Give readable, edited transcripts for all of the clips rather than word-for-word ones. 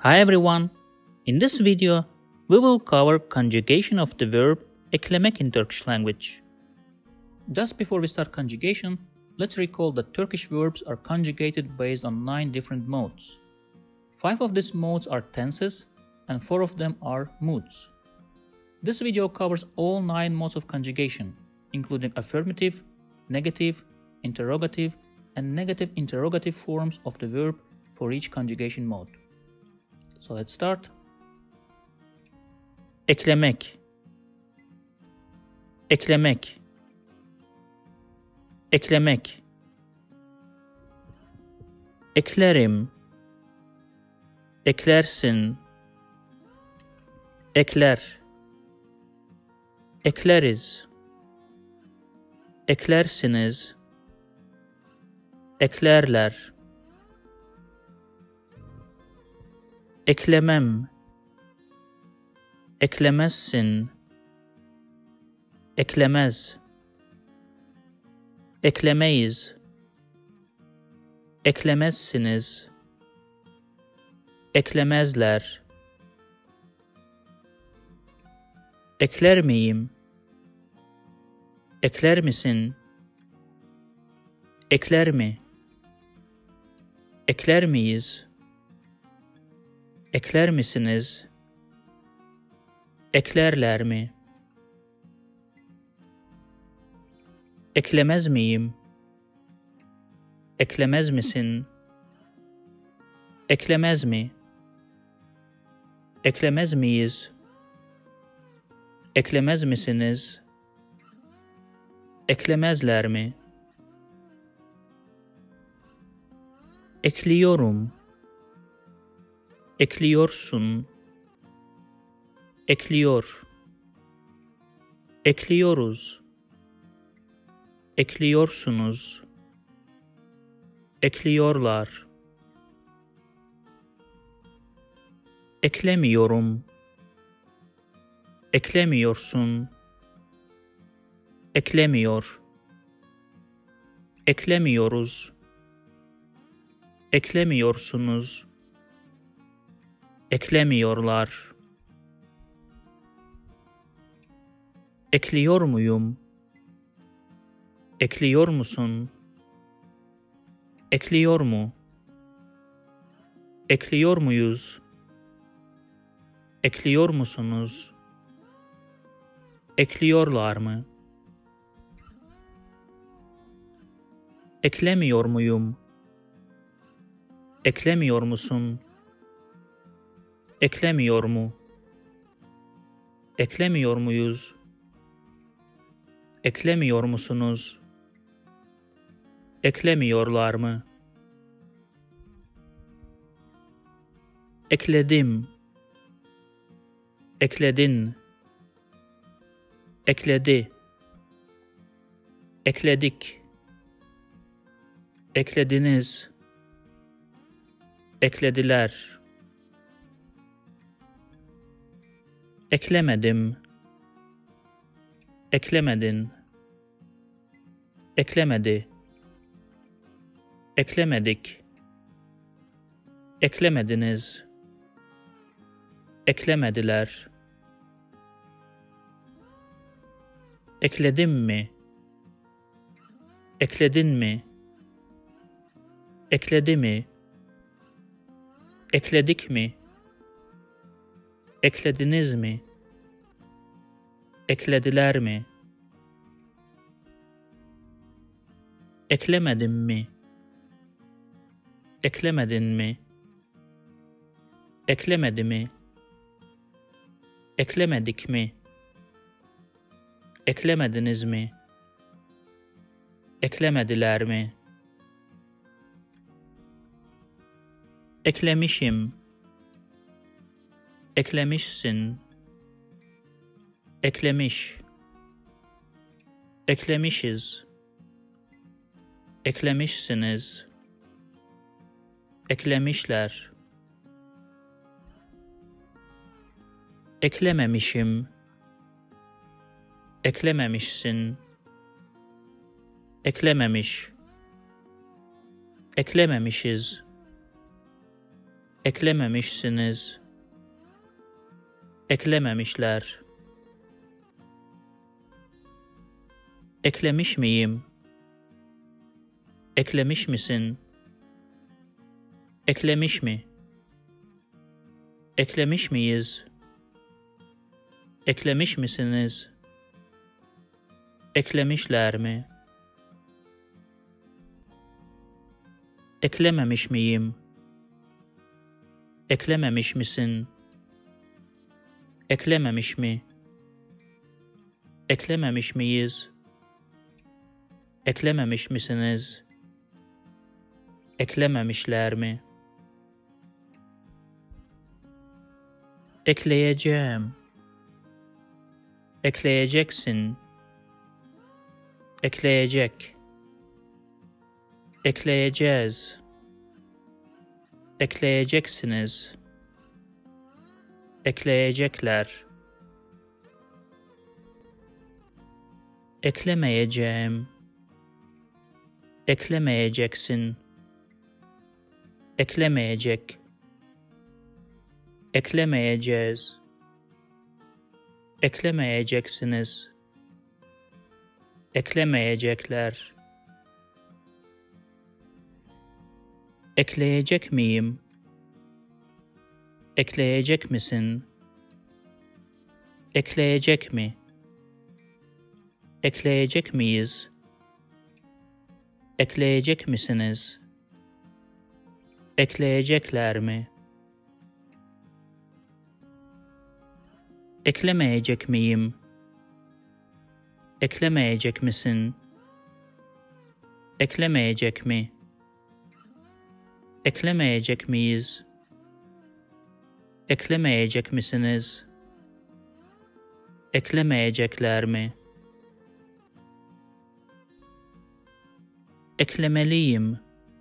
Hi everyone! In this video, we will cover conjugation of the verb eklemek in Turkish language. Just before we start conjugation, let's recall that Turkish verbs are conjugated based on 9 different modes. 5 of these modes are tenses and 4 of them are moods. This video covers all 9 modes of conjugation, including affirmative, negative, interrogative, and negative interrogative forms of the verb for each conjugation mode. So let's start. Eklemek, eklemek, eklemek. Eklerim, eklersin, ekler, ekleriz, eklersiniz, eklerler. Eklemem, eklemezsin, eklemez, eklemeyiz, eklemezsiniz, eklemezler. Ekler miyim? Ekler misin? Ekler mi? Ekler miyiz? Ekler misiniz? Eklerler mi? Eklemez miyim? Eklemez misin? Eklemez mi? Eklemez miyiz? Eklemez misiniz? Eklemezler mi? Ekliyorum. Ekliyorsun, ekliyor, ekliyoruz, ekliyorsunuz, ekliyorlar. Eklemiyorum, eklemiyorsun, eklemiyor, eklemiyoruz, eklemiyorsunuz, eklemiyorlar. Ekliyor muyum? Ekliyor musun? Ekliyor mu? Ekliyor muyuz? Ekliyor musunuz? Ekliyorlar mı? Eklemiyor muyum? Eklemiyor musun? Eklemiyor mu? Eklemiyor muyuz? Eklemiyor musunuz? Eklemiyorlar mı? Ekledim. Ekledin. Ekledi. Ekledik. Eklediniz. Eklediler. Eklemedim. Eklemedin. Eklemedi. Eklemedik. Eklemediniz. Eklemediler. Ekledim mi? Ekledin mi? Ekledi mi? Ekledik mi? Eklediniz mi? Eklediler mi? Eklemedim mi? Eklemedin mi? Eklemedi mi? Eklemedik mi? Eklemediniz mi? Eklemediler mi? Eklemişim. Eklemişsin. Eklemiş. Eklemişiz. Eklemişsiniz. Eklemişler. Eklememişim. Eklememişsin. Eklememiş. Eklememişiz. eklememişsiniz, eklememişler, eklemiş miyim, eklemiş misin, eklemiş mi, eklemiş miyiz, eklemiş misiniz, eklemişler mi, eklememiş miyim, eklememiş misin, eklememiş mi, eklememiş miyiz, eklememiş misiniz, eklememişler mi, ekleyeceğim, ekleyeceksin, ekleyecek, ekleyeceğiz, ekleyeceksiniz, ekleyecekler, eklemeyeceğim, eklemeyeceksin, eklemeyecek, eklemeyeceğiz, eklemeyeceksiniz, eklemeyecekler, ekleyecek miyim, ekleyecek misin, ekleyecek mi, ekleyecek miyiz, ekleyecek misiniz, ekleyecekler mi, eklemeyecek miyim, eklemeyecek misin, eklemeyecek mi, eklemeyecek miyiz, eklemeyecek misiniz, eklemeyecekler mi, eklemeliyim,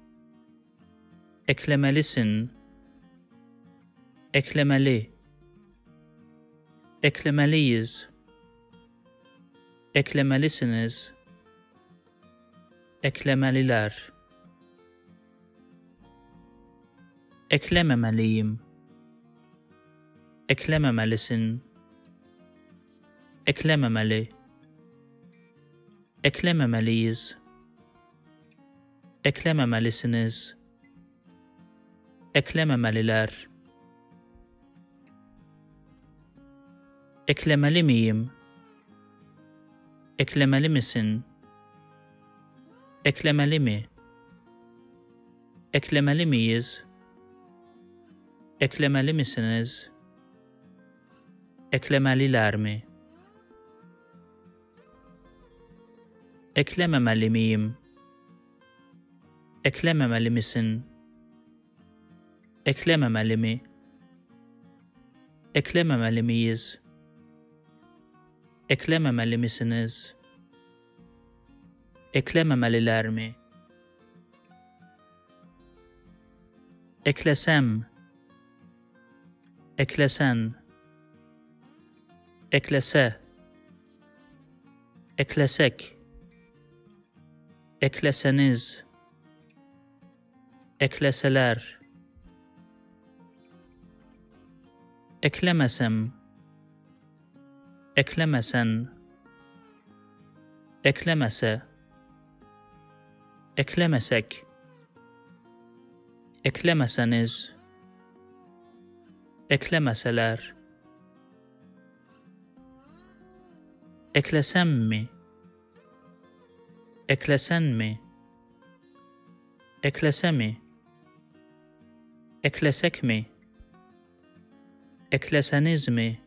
eklemelisin, eklemeli, eklemeliyiz, eklemelisiniz, eklemeliler, eklememeliyim, eklememelisin, eklememeli, eklememeliyiz, eklememelisiniz, eklememeliler, eklemeli miyim, eklemeli misin, eklemeli mi, eklemeli miyiz, eklemeli misiniz, eklemeliler mi, eklememeli miyim, eklememeli misin, eklememeli mi, eklememeli miyiz, eklememeli misiniz, eklememeliler mi, eklesem, eklesen, eklese, eklesek, ekleseniz, ekleseler, eklemesem, eklemesen, eklemese, eklemesek, eklemeseniz, eklemeseler, eklesem mi, eklesen mi, eklese mi, eklesek mi, ekleseniz mi,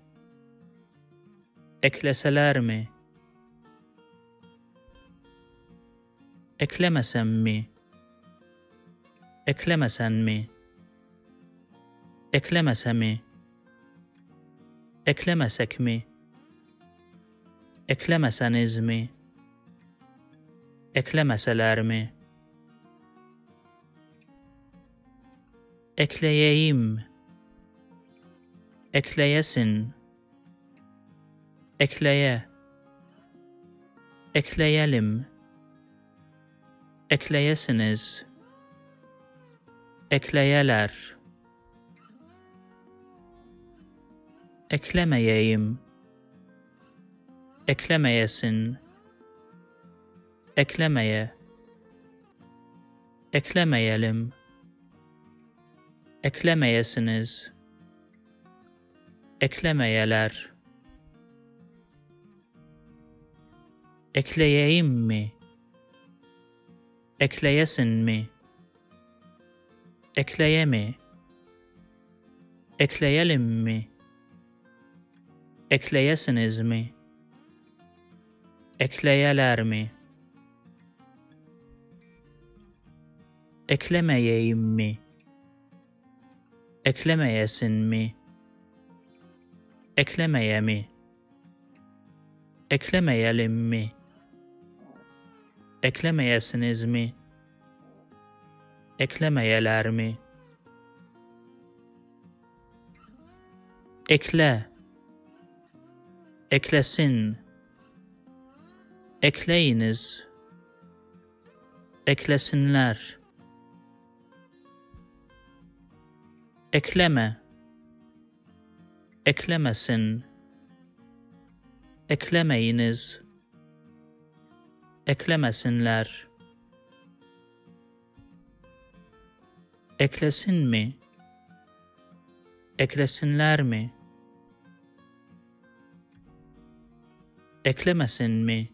ekleseler mi, eklemesem mi, eklemesen mi, eklemese mi, eklemesek mi, eklemeseniz mi, eklemeseler mi, ekleyeyim, ekleyesin, ekleye, ekleyelim, ekleyesiniz, ekleyeler, eklemeyeyim, eklemeyesin, eklemeye, eklemeyelim, eklemeyesiniz, eklemeyeler, ekleyeyim mi, ekleyesin mi, ekleye mi, ekleyelim mi, ekleyesiniz mi, ekleyeler mi, eklemeyeyim mi, eklemeyesin mi, eklemeye mi, eklemeyelim mi, eklemeyesiniz mi, eklemeyeler mi, ekle, eklesin, ekleyiniz, eklesinler, ekleme, eklemesin, eklemeyiniz, eklemesinler, eklesin mi, eklesinler mi, eklemesin mi,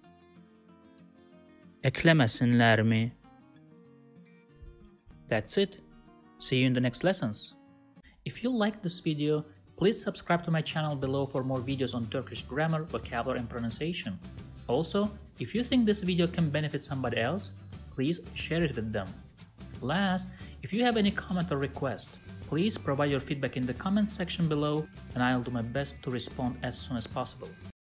eklemesinler mi? That's it. See you in the next lessons. If you liked this video, please subscribe to my channel below for more videos on Turkish grammar, vocabulary and pronunciation. Also, if you think this video can benefit somebody else, please share it with them. Last, if you have any comment or request, please provide your feedback in the comment section below and I'll do my best to respond as soon as possible.